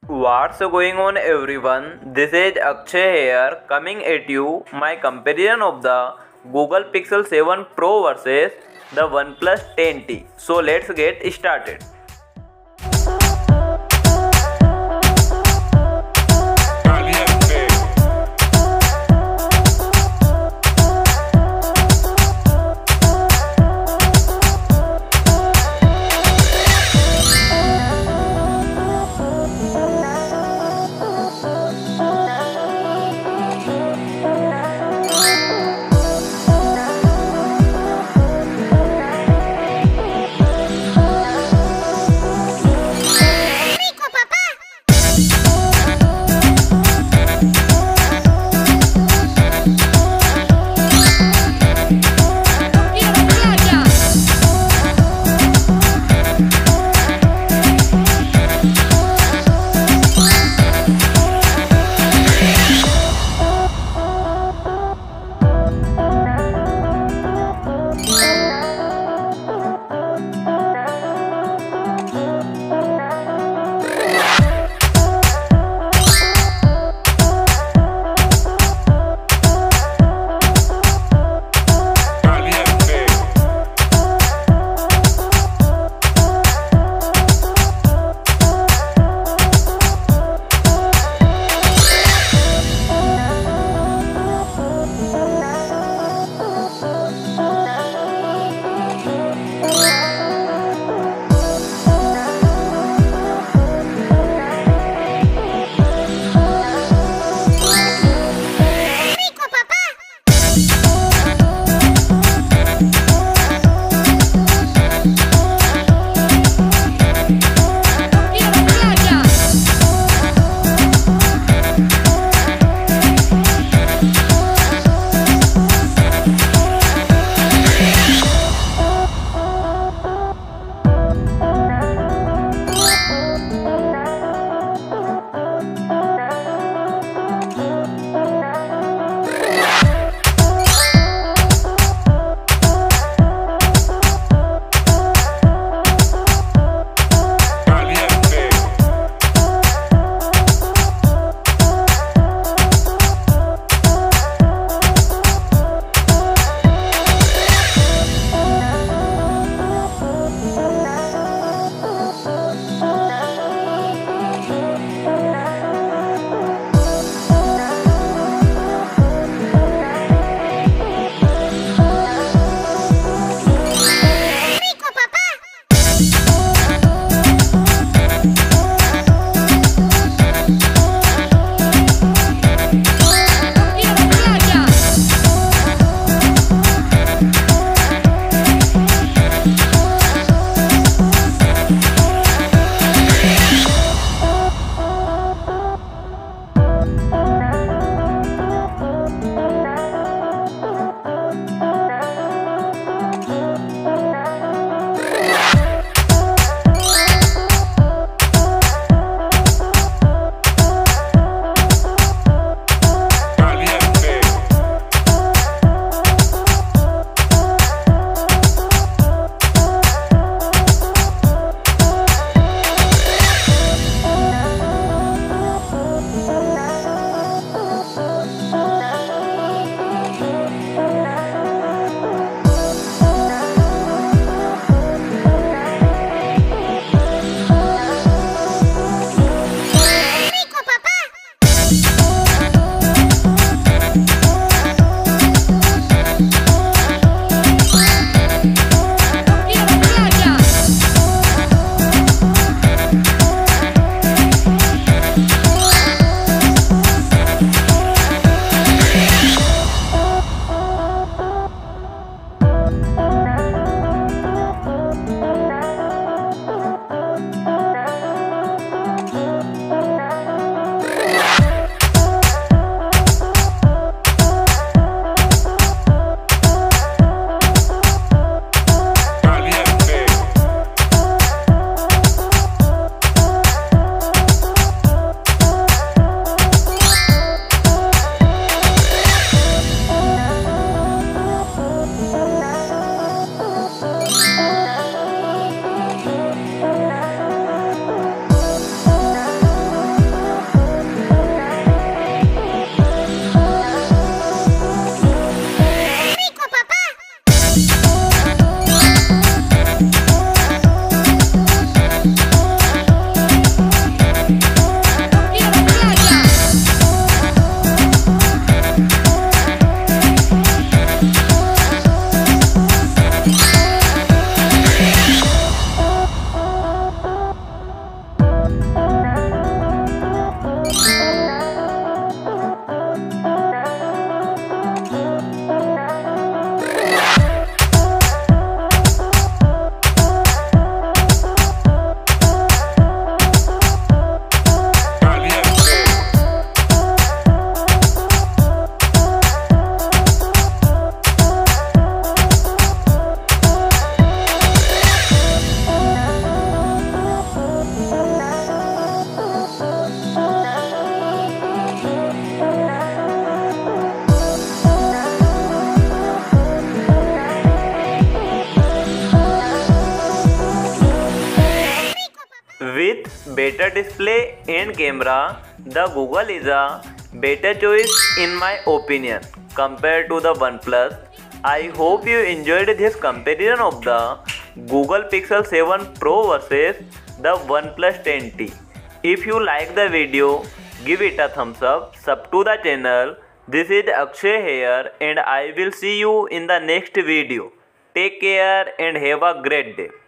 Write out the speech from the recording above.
What's going on everyone? This is Akshay here coming at you my comparison of the Google Pixel 7 Pro versus the OnePlus 10T. So let's get started. With better display and camera, the Google is a better choice in my opinion compared to the OnePlus. I hope you enjoyed this comparison of the Google Pixel 7 Pro versus the OnePlus 10T. If you like the video, give it a thumbs up, sub to the channel. This is Akshay here and I will see you in the next video. Take care and have a great day.